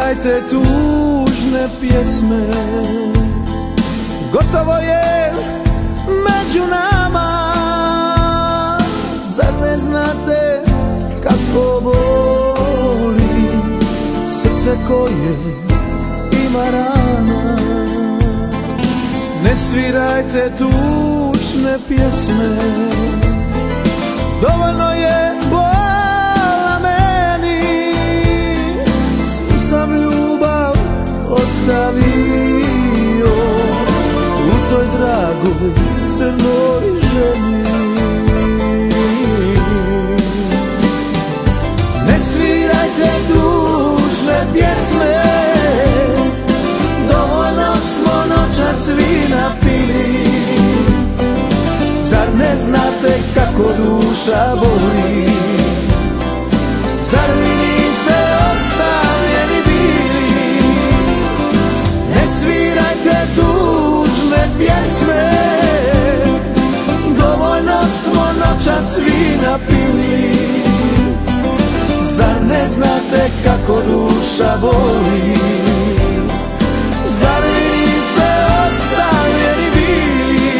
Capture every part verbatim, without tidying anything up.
svirajte tužne pjesme, gotovo je među nama. Zar ne znate kako boli srce koje ima rana? Ne svirajte tužne pjesme, dovoljno je bola meni. Svu sam ljubav ostavio u toj dragoj crnoj ženi. Ne svirajte tužne pjesme, dovoljno smo noćas svi napili. Zar ne znate kako duša boli? Zar vi niste ostavljeni bili? Ne svirajte tužne pjesme, dovoljno smo noćas svi napili. Zar ne znate kako duša boli? Zar vi niste ostavljeni bili?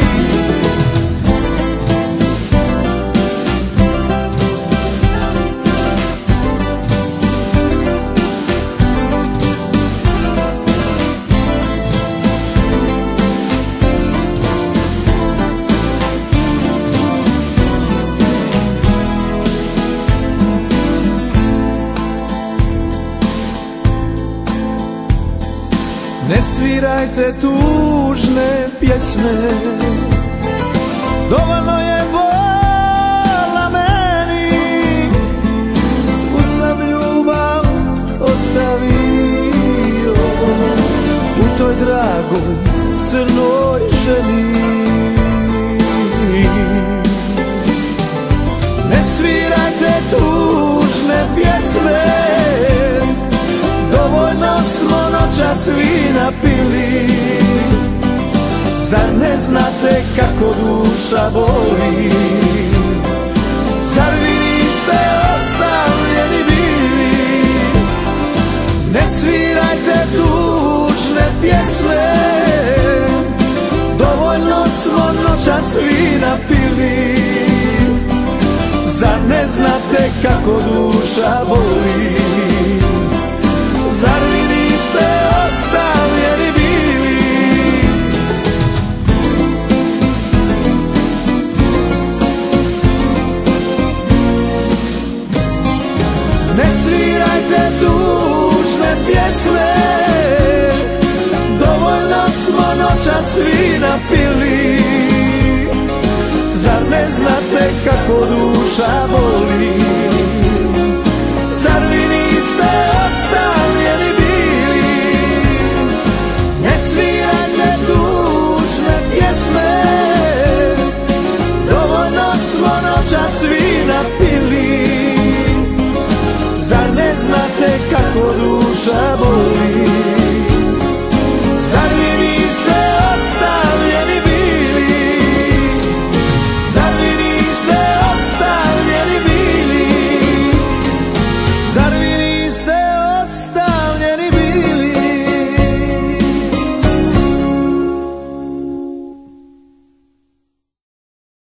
Ne svirajte tužne pjesme, dovoljno je bola meni. Svu sam ljubav ostavio u toj dragoj crnoj ženi. Ne svirajte tužne pjesme, dovoljno smo noćas svi napili. Zar ne znate kako duša boli? Zar vi niste ostavljeni bili? Ne svirajte tužne pjesme, dovoljno smo noćas svi napili. Zar ne znate kako duša boli? Zar vi niste ostavljeni bili? Ne svirajte tužne pjesme, dovoljno smo noćas svi napili. Zar ne znate kako duša boli?